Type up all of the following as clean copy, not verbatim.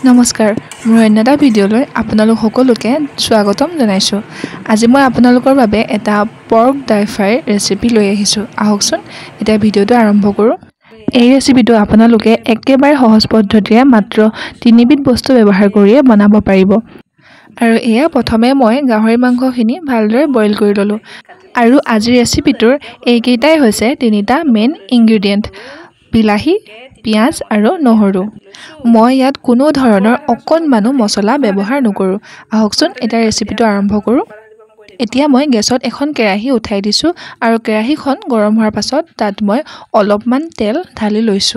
নমস্কাৰ মোৰ অন্যটা ভিডিঅ'লৈ আপোনালোক সকলোকে স্বাগতম জনাইছো। আজি মই আপোনালোকৰ বাবে এটা পৰ্ক ড্ৰাই ফ্ৰাই ৰেচিপি লৈ আহিছো। আহকচোন এটা ভিডিঅ'টো আৰম্ভ কৰো। এই ৰেচিপিটো আপোনালোকে একেবাৰে সহজ পদ্ধতিৰে মাত্ৰ 3 বিধ বস্তু ব্যৱহাৰ কৰিয়ে বনাব পাৰিব। আৰু এয়া প্ৰথমে মই গাহৰি মাংসখিনি ভালদৰে বইল কৰি ললো। আৰু আজিৰ ৰেচিপিটোৰ এইকেইটাই হৈছে 3টা মেইন ইনগ্ৰেডিয়েন্ট: বিলাহী, পিঁয়াজ আৰু নহৰু। মই ইয়াত কোনো ধৰণৰ অকণমানো মছলা ব্যৱহাৰ নকৰো। আহকচোন এটা ৰেচিপিটো আৰম্ভ কৰো। এতিয়া মই গেছত এখন কেৰাহী উঠাই দিছো আৰু কেৰাহীখন গৰম হোৱাৰ পাছত তাত মই অলপমান তেল ঢালি লৈছো।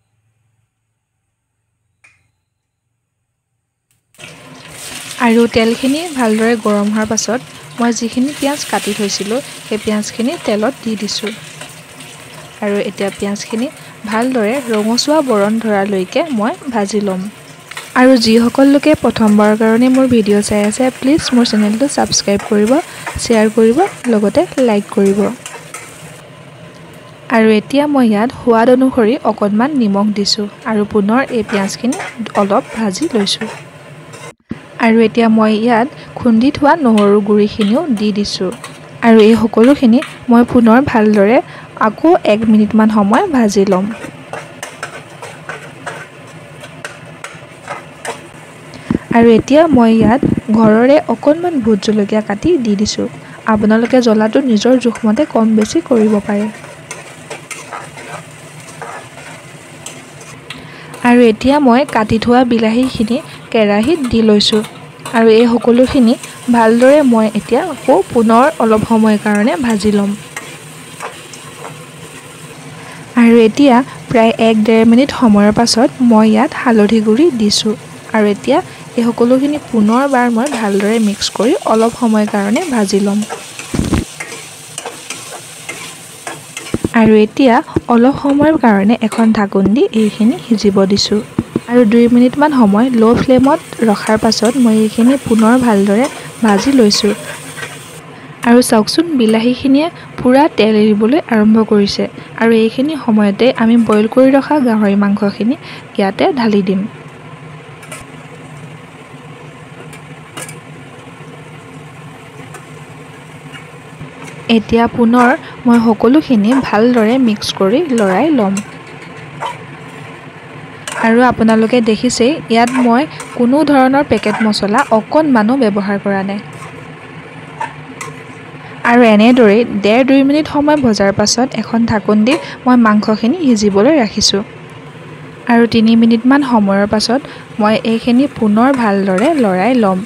আৰু তেলখিনি ভালদৰে গৰম হোৱাৰ পাছত মই যিখিনি পিঁয়াজ কাটি থৈছিলো সেই পিঁয়াজখিনি তেলত দি দিছো। আৰু এতিয়া পিঁয়াজখিনি ভালদৰে ৰঙচুৱা বৰণ ধৰালৈকে মই ভাজি ল'ম। আৰু যিসকল লোকে প্ৰথমবাৰৰ কাৰণে মোৰ ভিডিঅ' চাই আছে প্লিজ মোৰ চেনেলটো ছাবস্ক্ৰাইব কৰিব, শ্বেয়াৰ কৰিব, লগতে লাইক কৰিব। আৰু এতিয়া মই ইয়াত সোৱাদ অনুসৰি অকণমান নিমখ দিছো আৰু পুনৰ এই পিঁয়াজখিনি অলপ ভাজি লৈছো। আৰু এতিয়া মই ইয়াত খুন্দি থোৱা নহৰু গুৰিখিনিও দি দিছো। আৰু এই সকলোখিনি মই পুনৰ ভালদৰে আকৌ 1 মিনিটমান সময় ভাজি ল'ম। আৰু এতিয়া মই ইয়াত ঘৰৰে অকণমান ভোট জলকীয়া কাটি দি দিছো। আপোনালোকে জ্বলাটো নিজৰ জোখমতে কম বেছি কৰিব পাৰে। আৰু এতিয়া মই কাটি থোৱা বিলাহীখিনি কেৰাহীত দি লৈছো। আৰু এই সকলোখিনি ভালদৰে মই এতিয়া আকৌ পুনৰ অলপ সময়ৰ কাৰণে ভাজি ল'ম। আৰু এতিয়া প্ৰায় 1-1.5 মিনিট সময়ৰ পাছত মই ইয়াত হালধি গুড়ি দিছো। আৰু এতিয়া এই সকলোখিনি পুনৰবাৰ মই ভালদৰে মিক্স কৰি অলপ সময়ৰ কাৰণে ভাজি ল'ম। আৰু এতিয়া অলপ সময়ৰ কাৰণে এখন ঢাকন দি এইখিনি সিজিব দিছো। আৰু 2 মিনিটমান সময় ল' ফ্লেমত ৰখাৰ পাছত মই এইখিনি পুনৰ ভালদৰে ভাজি লৈছো। আৰু চাওকচোন বিলাহীখিনিয়ে পুৰা তেল এৰিবলৈ আৰম্ভ কৰিছে। আৰু এইখিনি সময়তে আমি বইল কৰি ৰখা গাহৰি মাংসখিনি ইয়াতে ঢালি দিম। এতিয়া পুনৰ মই সকলোখিনি ভালদৰে মিক্স কৰি লৰাই ল'ম। আৰু আপোনালোকে দেখিছেই ইয়াত মই কোনো ধৰণৰ পেকেট মছলা অকণমানো ব্যৱহাৰ কৰা নাই। আৰু এনেদৰেই 1.5-2 মিনিট সময় ভজাৰ পাছত এখন ঢাকন দি মই মাংসখিনি সিজিবলৈ ৰাখিছো। আৰু 3 মিনিটমান সময়ৰ পাছত মই এইখিনি পুনৰ ভালদৰে লৰাই ল'ম।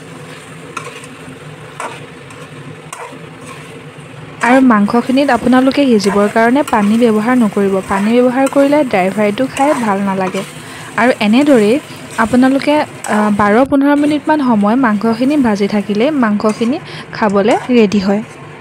আৰু মাংসখিনিত আপোনালোকে সিজিবৰ কাৰণে পানী ব্যৱহাৰ নকৰিব। পানী ব্যৱহাৰ কৰিলে ড্ৰাই ফ্ৰাইটো খাই ভাল নালাগে। আৰু এনেদৰেই আপোনালোকে 12-15 মিনিটমান সময় মাংসখিনি ভাজি থাকিলে মাংসখিনি খাবলৈ ৰেডি হয়।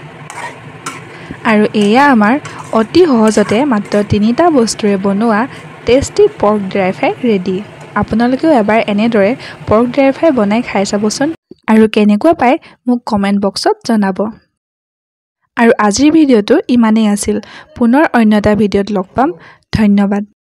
আৰু এয়া আমাৰ অতি সহজতে মাত্ৰ 3টা বস্তুৰে বনোৱা tasty pork dry fry ready. আপোনালোকেও এবাৰ এনেদৰে পৰ্ক ড্ৰাই ফ্ৰাই বনাই খাই চাবচোন। আৰু কেনেকুৱা পায় মোক কমেণ্ট বক্সত জনাব। আৰু আজিৰ ভিডিঅ'টো ইমানেই আছিল। পুনৰ অন্য এটা ভিডিঅ'ত লগ পাম। ধন্যবাদ।